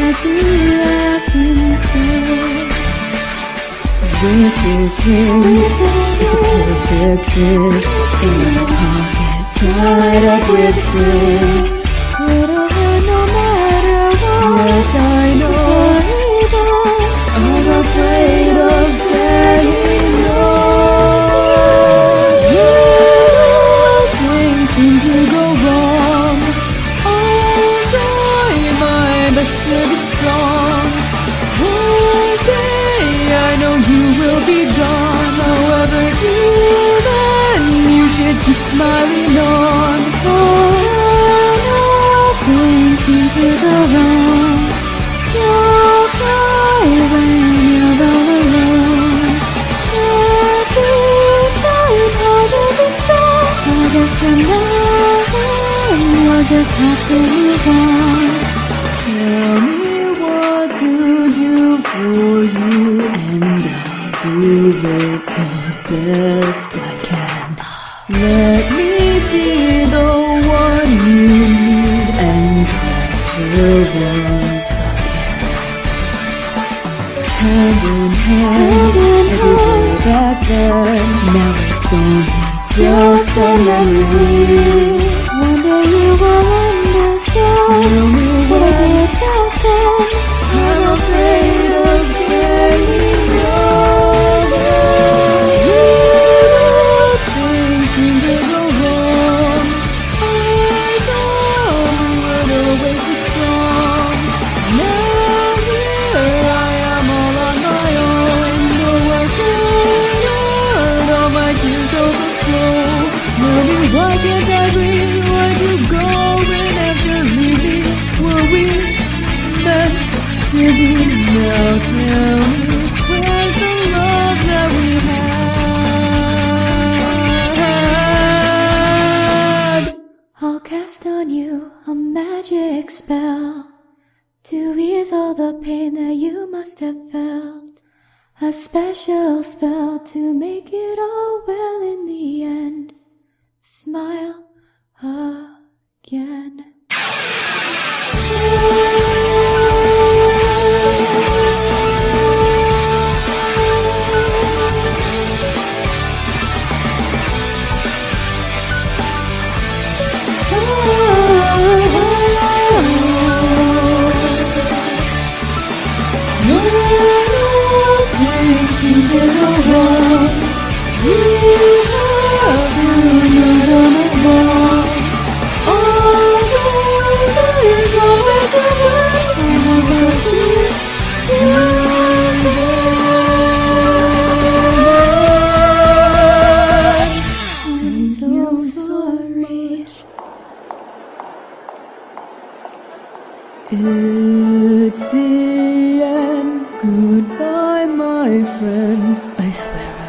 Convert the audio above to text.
to laugh instead. With this ring, it's a perfect fit. In my pocket, tied up with string. It'll hurt no matter what. Yes, I know. So sorry, but I'm afraid of saying no. Little things seem to go wrong. I'll try my best to be strong. One day I know you will be gone. However, till then you should keep smiling on. Things seem to go wrong. You'll cry when you're all alone. Every time hard to be strong. I guess from now on you'll just have to move on. Tell me what to do for you, and I'll do it the best I can. Let me be the one you need and treasure once again. Hand in hand, every day back then. Now it's only just a memory. One day you will understand. Tell me what I did back then. I'm afraid of saying no. Little things seem to go wrong. I thought we were always so strong. Now here I am all on my own. Nowhere to run, all my tears overflow. Tell me why can't I breathe? Why'd you go and have to leave me? Were we meant to be? Now tell me, where's the love that we had? I'll cast on you a magic spell to ease all the pain that you must have felt. A special spell to make it all well in the end. Smile again. I'm so sorry. It's the end. Goodbye, my friend. I swear